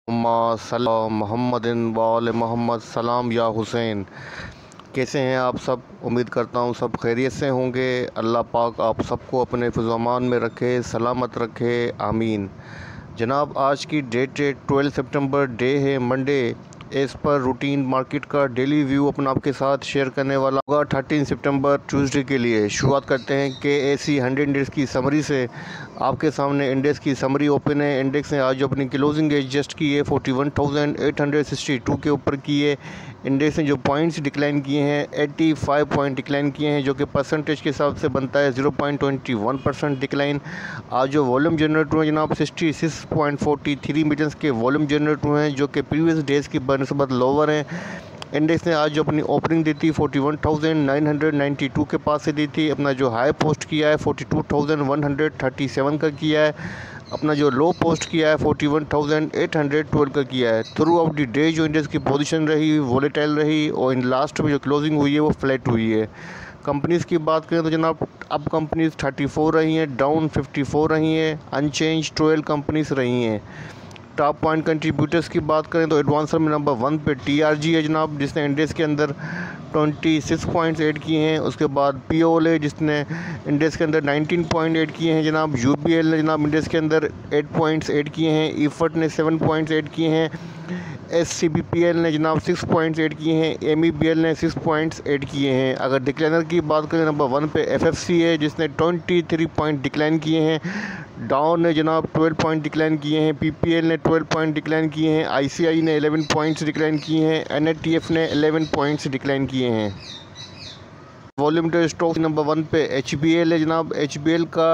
मोहम्मदिन वाल मोहम्मद सलाम या हुसैन। कैसे हैं आप सब? उम्मीद करता हूँ सब खैरियत से होंगे। अल्लाह पाक आप सबको अपने हिफ़्ज़-ओ-अमान में रखे, सलामत रखे, आमीन। जनाब, आज की डेट है 12 सितंबर, डे है Monday. As per routine market का डेली व्यू अपना आपके साथ शेयर करने वाला होगा 13 सितंबर ट्यूसडे के लिए। शुरुआत करते हैं KSE 100 इंडेक्स की समरी से। आपके सामने इंडेक्स की समरी ओपन है। इंडेक्स ने आज अपनी क्लोजिंग एडजस्ट की है 41,862 के ऊपर की है। इंडेक्स ने जो पॉइंट्स डिक्लाइन किए हैं 85 पॉइंट डिक्लाइन किए हैं, जो कि परसेंटेज के हिसाब से बनता है 0.21% डिक्लाइन। आज जो वॉल्यूम जनरेट हुए जनाब 66.43 मिलियंस के वॉल्यूम जनरेट हुए हैं, जो कि प्रीवियस डेज़ की बनस्बत लोअर हैं। इंडेक्स ने आज जो अपनी ओपनिंग दी थी 41,992 के पास से दी थी। अपना जो हाई पोस्ट किया है 42,137 का किया है। अपना जो लो पोस्ट किया है 41,812 का किया है। थ्रू आउट द डे जो इंडेक्स की पोजीशन रही वोलेटाइल रही, और इन लास्ट में जो क्लोजिंग हुई है वो फ्लैट हुई है। कंपनीज़ की बात करें तो जनाब अब कंपनीज़ 34 रही हैं, डाउन 54 रही हैं, अनचेंज 12 कंपनीज़ रही हैं। टॉप पॉइंट कंट्रीब्यूटर्स की बात करें तो एडवांसर में नंबर 1 पे TRG है जनाब, जिसने इंडेक्स के अंदर 26 पॉइंट्स ऐड किए हैं। उसके बाद POL है, जिसने इंडेक्स के अंदर 19 पॉइंट ऐड किए हैं जनाब। UBL ने जनाब इंडेक्स के अंदर 8 पॉइंट्स ऐड किए हैं। EFT ने 7 पॉइंट्स ऐड किए हैं। SCBPL ने जनाब 6 पॉइंट्स ऐड किए हैं। MEBL ने 6 पॉइंट्स ऐड किए हैं। अगर डिक्लाइनर की बात करें नंबर 1 पे FFC है, जिसने 23 पॉइंट डिक्लाइन किए हैं। डाउन ने जनाब 12 पॉइंट डिक्लाइन किए हैं। PPL ने 12 पॉइंट डिक्लाइन किए हैं। ICI ने 11 पॉइंट्स डिक्लाइन किए हैं। NATF ने 11 पॉइंट्स डिक्लाइन किए हैं। वॉल्यूम टेस्ट स्टॉक नंबर 1 पे HBL है जनाब। HBL का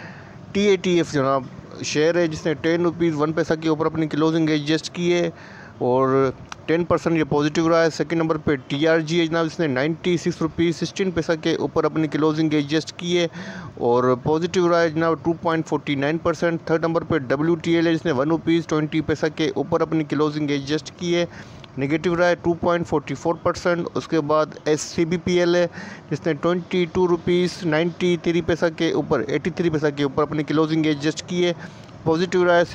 TATF जनाब शेयर है, जिसने 10 रुपीज़ 1 पैसा के ऊपर अपनी क्लोजिंग एडजस्ट की है और 10% ये पॉजिटिव रहा है। सेकंड नंबर पे TRG है जनाब, जिसने 96 रुपीज़ 16 पैसा के ऊपर अपनी क्लोजिंग एडजस्ट की है और पॉजिटिव रहा है जनाब 2.49%। थर्ड नंबर पे WTL है, जिसने 1 रुपीज़ 20 पैसा के ऊपर अपनी क्लोजिंग एडजस्ट की है, नेगेटिव रहा है 2.44%। उसके बाद SCBPL है, जिसने 22 रुपीज़ 93 पैसा के ऊपर 83 पैसा के ऊपर अपनी क्लोजिंग एडजस्ट की है, पॉजिटिव रहा है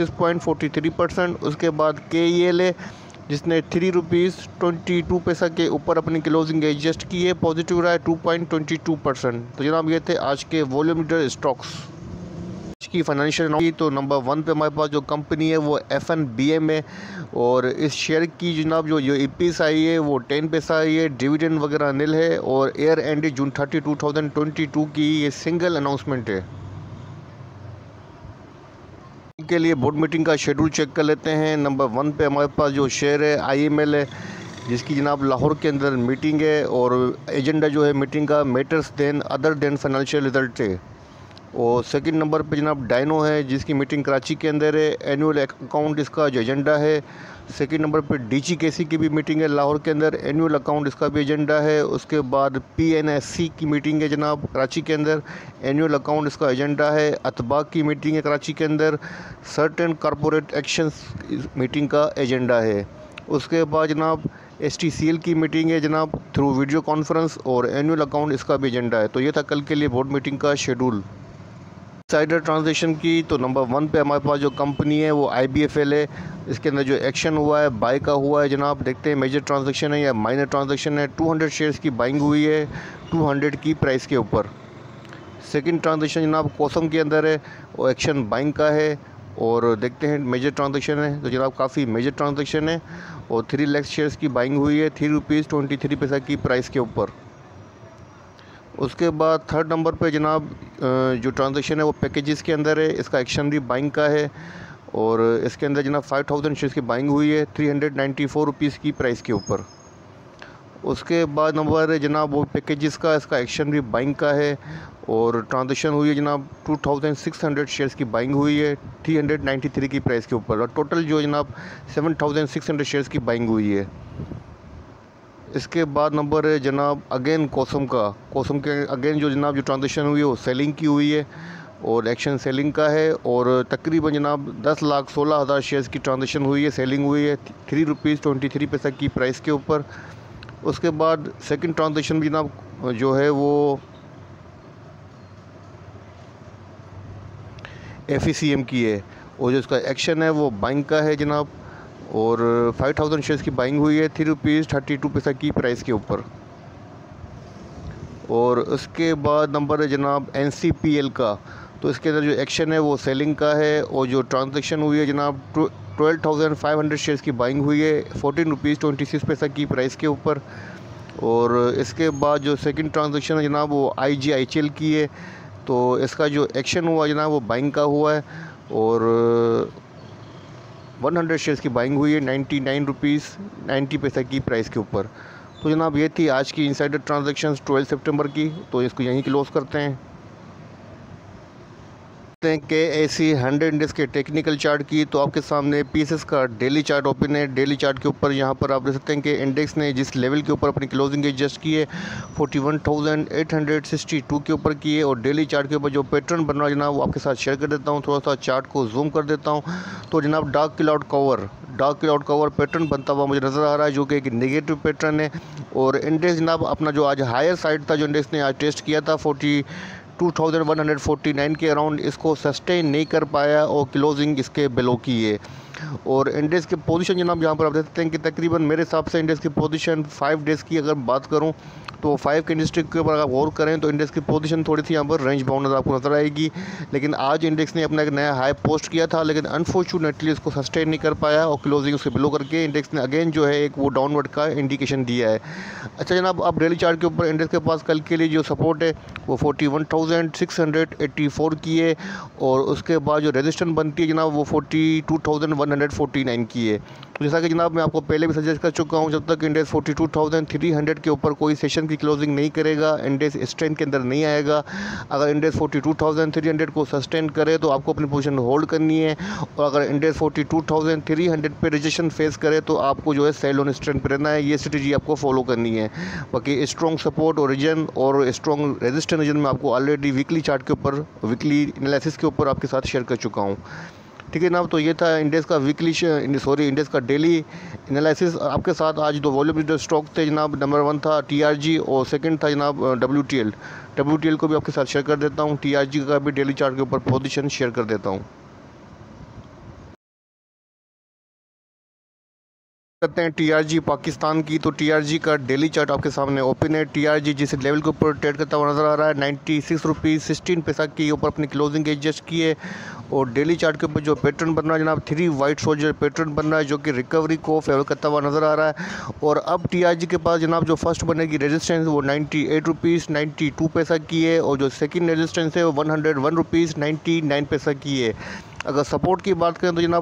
6.43%। उसके बाद KEL है, जिसने 3 रुपीज़ 22 पैसा के ऊपर अपनी क्लोजिंग एडजस्ट की है, पॉजिटिव रहा है 2.22%। तो जनाब ये थे आज के वॉल्यूम लीडर स्टॉक्स की फाइनेंशियल। तो नंबर 1 पे हमारे पास जो कंपनी है वो FNBM है और इस शेयर की जनाब जो EPS आई है वो 10 पैसा आई है। डिविडेंड वगैरह निल है और एयर एंड जून 30, 2022 की ये सिंगल अनाउंसमेंट है। के लिए बोर्ड मीटिंग का शेड्यूल चेक कर लेते हैं। नंबर 1 पे हमारे पास जो शेयर है IML है, जिसकी जनाब लाहौर के अंदर मीटिंग है और एजेंडा जो है मीटिंग का matters then other than financial result है। और सेकंड नंबर पे जनाब डायनो है, जिसकी मीटिंग कराची के अंदर है। एनुअल अकाउंट इसका जो एजेंडा है। सेकंड नंबर पे DGKC की भी मीटिंग है लाहौर के अंदर, एनुअल अकाउंट इसका भी एजेंडा है। उसके बाद PNSC की मीटिंग है जनाब कराची के अंदर, एनुअल अकाउंट इसका एजेंडा है। अतबाक की मीटिंग है कराची के अंदर, सर्टेन कॉरपोरेट एक्शंस मीटिंग का एजेंडा है। उसके बाद जनाब STCL की मीटिंग है जनाब थ्रू वीडियो कॉन्फ्रेंस और एनुअल अकाउंट इसका भी एजेंडा है। तो ये था कल के लिए बोर्ड मीटिंग का शेड्यूल। साइडर ट्रांजेक्शन की तो नंबर 1 पे हमारे पास जो कंपनी है वो IBFL है। इसके अंदर जो एक्शन हुआ है बाय का हुआ है जनाब। देखते हैं मेजर ट्रांजैक्शन है या माइनर ट्रांजैक्शन है। 200 शेयर्स की बाइंग हुई है 200 की प्राइस के ऊपर। सेकंड ट्रांजैक्शन जनाब कोसम के अंदर है, वो एक्शन बाइंग का है और देखते हैं मेजर ट्रांजैक्शन है तो जनाब काफ़ी मेजर ट्रांजैक्शन है और 3 लाख शेयर्स की बाइंग हुई है 3 रुपीज़ 23 पैसा की प्राइस के ऊपर। उसके बाद थर्ड नंबर पे जनाब जो ट्रांजैक्शन है वो पैकेजेस के अंदर है, इसका एक्शन भी बाइंग का है और इसके अंदर जनाब 5000 शेयर्स की बाइंग हुई है 394 रुपीज़ की प्राइस के ऊपर। उसके बाद नंबर है जनाब वो पैकेजेस का, इसका एक्शन भी बाइंग का है और ट्रांजैक्शन हुई है जनाब 2600 शेयर्स की बाइंग हुई है 393 की प्राइस के ऊपर और टोटल जो जनाब 7600 शेयर्स की बाइंग हुई है। इसके बाद नंबर है जनाब अगेन कोसम के अगेन जो जनाब जो ट्रांजैक्शन हुई है वो सेलिंग की हुई है और एक्शन सेलिंग का है और तकरीबन जनाब 10,16,000 शेयर्स की ट्रांजैक्शन हुई है, सेलिंग हुई है 3 रुपीज़ 23 पैसा की प्राइस के ऊपर। उसके बाद सेकंड ट्रांजैक्शन भी जनाब जो है वो FECM की है और जो इसका एक्शन है वो बाइंग का है जनाब और 5000 शेयर्स की बाइंग हुई है ₹3.32 की प्राइस के ऊपर। और उसके बाद नंबर है जनाब NCPL का। तो इसके अंदर जो एक्शन है वो सेलिंग का है, और जो ट्रांजैक्शन हुई है जनाब 12,500 शेयर्स की बाइंग हुई है ₹14.26 की प्राइस के ऊपर। और इसके बाद जो सेकंड ट्रांजैक्शन है जनाब वो IGICL की है। तो इसका जो एक्शन हुआ जनाब वो बाइंग का हुआ है, और 100 शेयर्स की बाइंग हुई है ₹99.90 की प्राइस के ऊपर। तो जनाब ये थी आज की इनसाइडर ट्रांजैक्शंस 12 सितंबर की। तो इसको यहीं क्लोज़ करते हैं। KSE 100 इंडेक्स के टेक्निकल चार्ट की। तो आपके सामने पीसेस का डेली चार्ट ओपन है। डेली चार्ट के ऊपर यहाँ पर आप देख सकते हैं कि इंडेक्स ने जिस लेवल के ऊपर अपनी क्लोजिंग एडजस्ट की है 41,862 के ऊपर की है। और डेली चार्ट के ऊपर जो पैटर्न बन रहा है जनाब वो आपके साथ शेयर कर देता हूँ। थोड़ा सा चार्ट को जूम कर देता हूँ। तो जनाब डार्क क्लाउड कवर पैटर्न बनता हुआ मुझे नज़र आ रहा है, जो कि एक नेगेटिव पैटर्न है। और इंडेक्स जनाब अपना जो आज हायर साइड था, जो इंडेक्स ने आज टेस्ट किया था 42,149 के अराउंड, इसको सस्टेन नहीं कर पाया और क्लोजिंग इसके बिलो की है। और इंडेक्स के पोजीशन जनाब यहाँ पर आप देख सकते हैं कि तकरीबन मेरे हिसाब से इंडेक्स की पोजीशन 5 डेज़ की अगर बात करूँ तो 5 कैंडलस्टिक के ऊपर अगर गौर करें तो इंडेक्स की पोजीशन थोड़ी सी यहाँ पर रेंज बाउंड आपको नज़र आएगी। लेकिन आज इंडेक्स ने अपना एक नया हाई पोस्ट किया था, लेकिन अनफॉर्चुनेटली इसको सस्टेन नहीं कर पाया और क्लोजिंग उसके बिलो करके इंडेक्स ने अगेन जो है एक वो डाउनवर्ड का इंडिकेशन दिया है। अच्छा जनाब, अब डेली चार्ट के ऊपर इंडेक्स के पास कल के लिए जो सपोर्ट है वो 41,684 की है, और उसके बाद जो रेजिस्टेंस बनती है जनाब वो 42,149 की है। तो जैसा कि जनाब मैं आपको पहले भी सजेस्ट कर चुका हूँ, जब तक इंडेक्स 42,300 के ऊपर कोई सेशन की क्लोजिंग नहीं करेगा, इंडेक्स स्ट्रेंथ के अंदर नहीं आएगा। अगर इंडेक्स 42,300 को सस्टेन करे तो आपको अपनी पोजीशन होल्ड करनी है, और अगर इंडेक्स 42,300 पे रिजेक्शन फेस करे तो आपको जो है सेल ऑन स्ट्रेंथ पर रहना है। ये स्ट्रेटजी आपको फॉलो करनी है। बाकी स्ट्रॉन्ग सपोर्ट और रीजन और स्ट्रॉन्ग रेजिस्टेंस रीजन में आपको ऑलरेडी वीकली चार्ट के ऊपर, वीकली एनालिसिस के ऊपर आपके साथ शेयर कर चुका हूँ। ठीक है जनाब, तो ये था इंडेक्स का इंडेक्स का डेली एनालिसिस आपके साथ। आज दो वॉल्यूम जो स्टॉक थे जनाब, नंबर 1 था TRG और सेकंड था जनाब WTL को भी आपके साथ शेयर कर देता हूँ। TRG का भी डेली चार्ट के ऊपर पोजीशन शेयर कर देता हूँ। करते हैं TRG पाकिस्तान की। तो TRG का डेली चार्ट आपके सामने ओपन है। TRG जिस लेवल के ऊपर ट्रेड करता हुआ नजर आ रहा है 96.16 के ऊपर अपनी क्लोजिंग एडजस्ट की है। और डेली चार्ट के ऊपर जो पैटर्न बन रहा है जनाब 3 वाइट सोल्जर पैटर्न बन रहा है, जो कि रिकवरी को फेवर करता हुआ नजर आ रहा है। और अब TRG के पास जनाब जो फर्स्ट बनेगी रेजिस्टेंस वो 98.92 की है, और जो सेकंड रेजिस्टेंस है वो 101.99 की है। अगर सपोर्ट की बात करें तो जनाब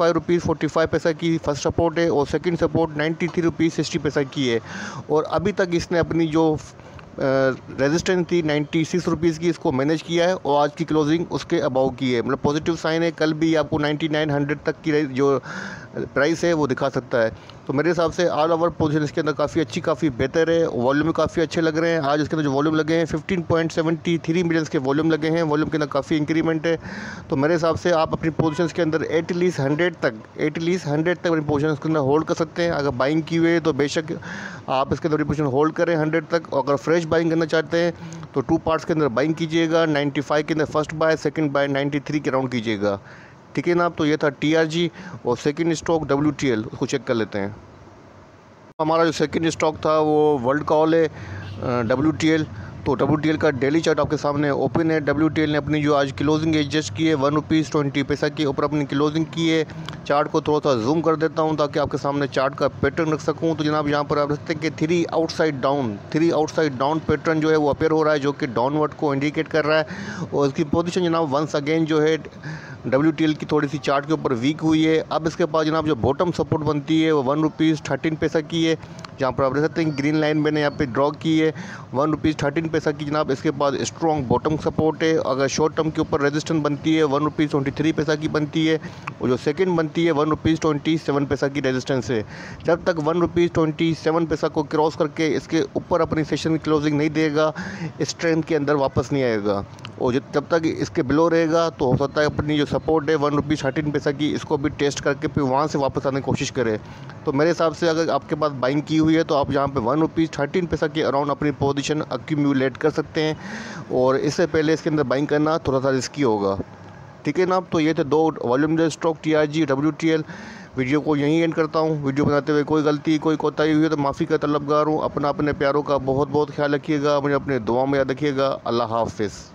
95.45 की फर्स्ट सपोर्ट है, और सेकंड सपोर्ट 93.60 की है। और अभी तक इसने अपनी जो रेजिस्टेंस थी 96 रुपीज़ की, इसको मैनेज किया है, और आज की क्लोजिंग उसके अबाव की है। मतलब पॉजिटिव साइन है। कल भी आपको 9900 तक की जो प्राइस है वो दिखा सकता है। तो मेरे हिसाब से ऑल ओवर पोजीशन इसके अंदर काफ़ी अच्छी, काफ़ी बेहतर है। वॉल्यूम काफ़ी अच्छे लग रहे हैं। आज इसके अंदर जो वॉल्यूम लगे हैं 15.73 मिलियन के वॉल्यूम लगे हैं। वॉल्यूम के अंदर काफ़ी इंक्रीमेंट है। तो मेरे हिसाब से आप अपनी पोजीशन के अंदर एटलीस्ट 100 तक अपनी पोजीशन के अंदर होल्ड कर सकते हैं। अगर बाइंग की हुई है तो बेशक आप इसके अंदर अपनी पोजीशन होल्ड करें 100 तक। और अगर फ्रेश बाइंग करना चाहते हैं तो 2 पार्ट्स के अंदर बाइंग कीजिएगा। 95 के अंदर फर्स्ट बाय, सेकंड बाय 93 के राउंड कीजिएगा। ठीक है ना। तो ये था TRG और सेकंड स्टॉक WTL, उसको चेक कर लेते हैं। हमारा जो सेकंड स्टॉक था वो वर्ल्ड कॉल है WTL। तो WTL का डेली चार्ट आपके सामने ओपन है। WTL ने अपनी जो आज क्लोजिंग एडजस्ट की है ₹1.20 के ऊपर अपनी क्लोजिंग की है। चार्ट को थोड़ा सा जूम कर देता हूं ताकि आपके सामने चार्ट का पैटर्न रख सकूं। तो जनाब यहाँ पर आप देख सकते हैं कि 3 आउटसाइड डाउन पैटर्न जो है वो अपेयर हो रहा है, जो कि डाउनवर्ड को इंडिकेट कर रहा है। और इसकी पोजीशन जनाब वंस अगेन जो है WTL की थोड़ी सी चार्ट के ऊपर वीक हुई है। अब इसके पास जनाब जो बॉटम सपोर्ट बनती है वो ₹1.13 की है, जहाँ पर आप देख सकते हैं ग्रीन लाइन मैंने यहाँ पे ड्रॉ की है ₹1.13 की। जनाब इसके पास स्ट्रॉन्ग बॉटम सपोर्ट है। अगर शॉर्ट टर्म के ऊपर रेजिस्टेंस बनती है ₹1.23 की बनती है, और जो सेकंड बनती है ₹1.27 की रेजिस्टेंस है। जब तक ₹1.27 को क्रॉस करके इसके ऊपर अपनी सेशन की क्लोजिंग नहीं देगा, स्ट्रेंथ के अंदर वापस नहीं आएगा। और जब तक इसके बिलो रहेगा तो हो सकता है अपनी जो सपोर्ट है ₹1.13 की, इसको भी टेस्ट करके फिर वहाँ से वापस आने की कोशिश करें। तो मेरे हिसाब से अगर आपके पास बाइंग की हुई है तो आप यहाँ पे ₹1.13 के अराउंड अपनी पोजीशन अक्यूमुलेट कर सकते हैं, और इससे पहले इसके अंदर बाइंग करना थोड़ा सा रिस्की होगा। ठीक है ना। तो ये थे 2 volume stock TRG WTL। Video को यहीं एंड करता हूँ। वीडियो बनाते हुए कोई गलती कोई कोताही हुई है तो माफ़ी का तलबगार हूँ। अपने प्यारों का बहुत बहुत ख्याल रखिएगा, मुझे अपने दुआ में याद रखिएगा। अल्लाह हाफ़िज़।